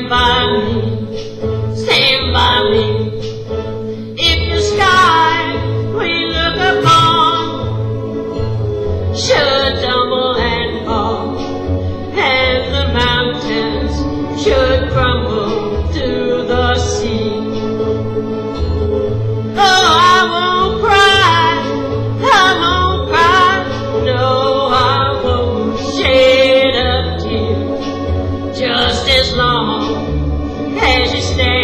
stand by me. If the sky we look upon should tumble and fall, and the mountains should crumble to the sea, oh, I won't cry, no, I won't shed a tear, just as long as you stay.